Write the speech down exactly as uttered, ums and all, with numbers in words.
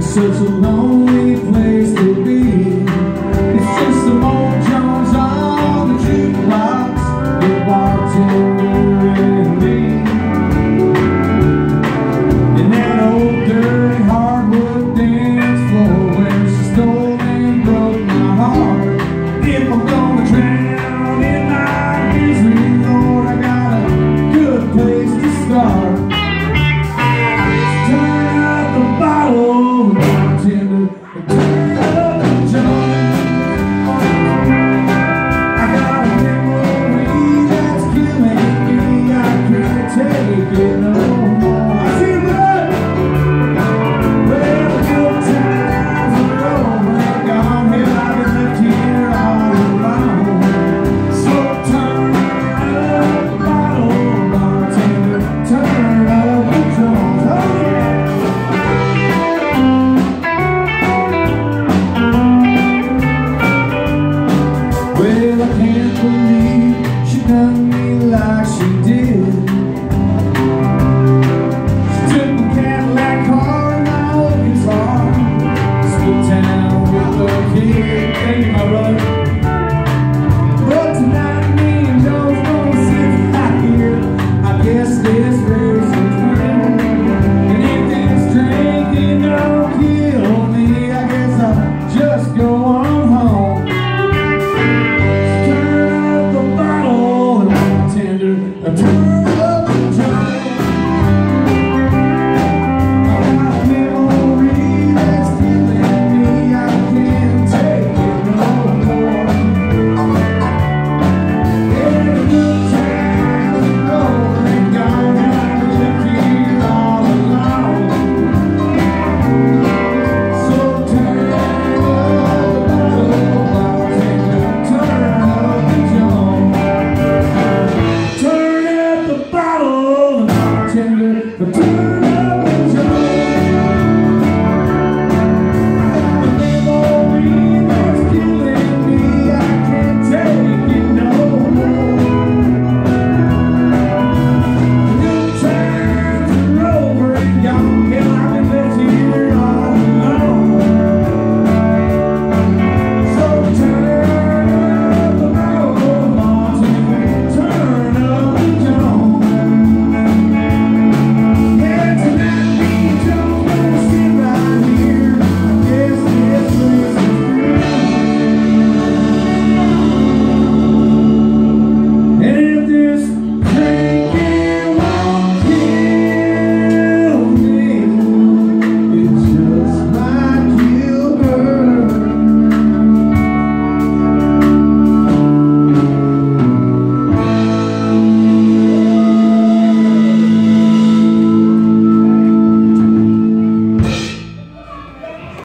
such a lonely place to be. It's just some old Jones on the jukebox, the bartender and me. And that old dirty hardwood dance floor where she stole and broke my heart. If I'm gonna drown in my misery, Lord, I got a good place to start. Turn up the bottle, bartender, turn up the joint. I got a memory that's killing me, I can't take it no more. I see blood. Well, the good times are over and gone, hell, I've been left here all alone. So turn up the bottle, bartender, turn up the joint. Oh yeah. Well, I can't believe she done me like she did.